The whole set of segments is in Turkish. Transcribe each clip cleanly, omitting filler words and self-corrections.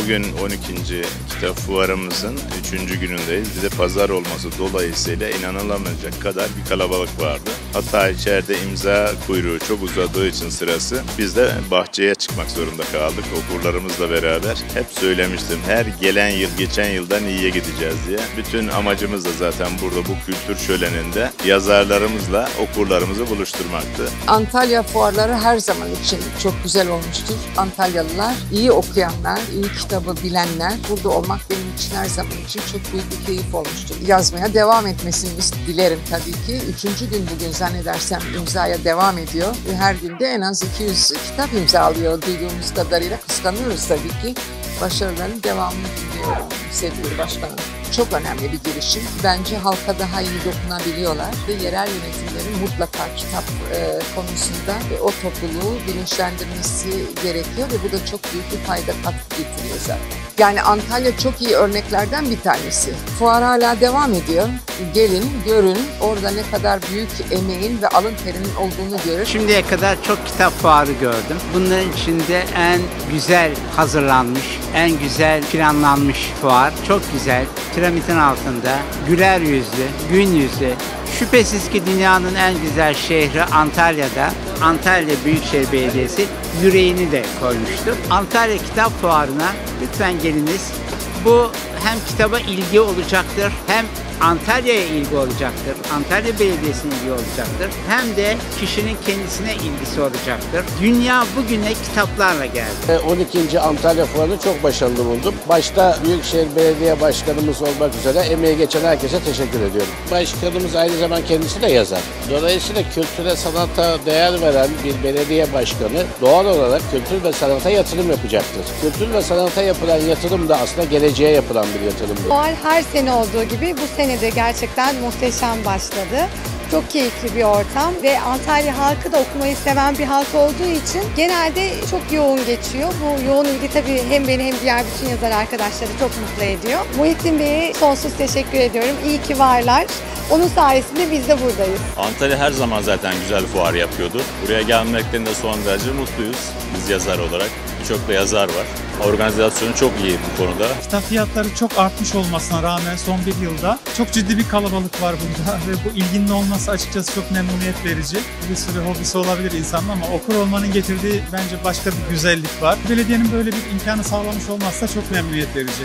Bugün 12. kitap fuarımızın 3. günündeyiz. Bir de pazar olması dolayısıyla inanılamayacak kadar bir kalabalık vardı. Hatta içeride imza kuyruğu çok uzadığı için sırası biz de bahçeye çıkmak zorunda kaldık okurlarımızla beraber. Hep söylemiştim, her gelen yıl geçen yıldan iyiye gideceğiz diye. Bütün amacımız da zaten burada bu kültür şöleninde yazarlarımızla okurlarımızı buluşturmaktı. Antalya fuarları her zaman için çok güzel olmuştur. Antalyalılar, iyi okuyanlar, iyi kitabı bilenler, burada olmak benim için her zaman için çok büyük bir keyif olmuştur. Yazmaya devam etmesini dilerim tabii ki. 3. gün bugün zannedersem imzaya devam ediyor. Ve her günde en az 200 kitap imzalıyor duyduğumuz kadarıyla. Kıskanıyoruz tabii ki. Başarıların devamını diliyorum sevgili başkanım. Çok önemli bir girişim. Bence halka daha iyi dokunabiliyorlar ve yerel yönetimlerin mutlaka kitap konusunda o topluluğu bilinçlendirmesi gerekiyor ve bu da çok büyük bir fayda katkı getiriyor zaten. Yani Antalya çok iyi örneklerden bir tanesi. Fuar hala devam ediyor. Gelin, görün, orada ne kadar büyük emeğin ve alın terinin olduğunu görün. Şimdiye kadar çok kitap fuarı gördüm. Bunların içinde en güzel hazırlanmış, en güzel planlanmış fuar. Çok güzel. Piramidin altında, güler yüzlü, gün yüzlü. Şüphesiz ki dünyanın en güzel şehri Antalya'da. Antalya Büyükşehir Belediyesi yüreğini de koymuştur. Antalya Kitap Fuarı'na lütfen geliniz. Bu hem kitaba ilgi olacaktır, hem Antalya'ya ilgi olacaktır, Antalya Belediyesi'ne ilgi olacaktır, hem de kişinin kendisine ilgisi olacaktır. Dünya bugüne kitaplarla geldi. 12. Antalya Fuarı'nı çok başarılı buldum. Başta Büyükşehir Belediye Başkanımız olmak üzere emeği geçen herkese teşekkür ediyorum. Başkanımız aynı zamanda kendisi de yazar. Dolayısıyla kültüre, sanata değer veren bir belediye başkanı doğal olarak kültür ve sanata yatırım yapacaktır. Kültür ve sanata yapılan yatırım da aslında geleceğe yapılan bir yatırımdır. Fuar her sene olduğu gibi bu sene de gerçekten muhteşem başladı. Çok keyifli bir ortam ve Antalya halkı da okumayı seven bir halk olduğu için genelde çok yoğun geçiyor. Bu yoğun ilgi tabii hem beni hem diğer bütün yazar arkadaşları çok mutlu ediyor. Muhittin Bey'e sonsuz teşekkür ediyorum. İyi ki varlar. Onun sayesinde biz de buradayız. Antalya her zaman zaten güzel fuar yapıyordu. Buraya gelmekten de son derece mutluyuz biz yazar olarak. Birçok da yazar var. Organizasyonu çok iyi bu konuda. Kitap fiyatları çok artmış olmasına rağmen son bir yılda çok ciddi bir kalabalık var burada ve bu ilginin olması açıkçası çok memnuniyet verici. Bir sürü hobisi olabilir insanın ama okur olmanın getirdiği bence başka bir güzellik var. Belediyenin böyle bir imkanı sağlamış olması da çok memnuniyet verici.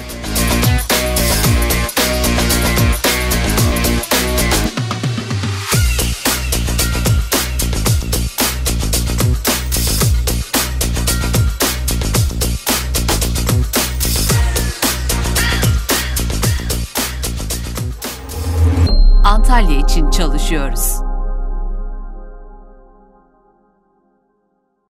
Antalya için çalışıyoruz.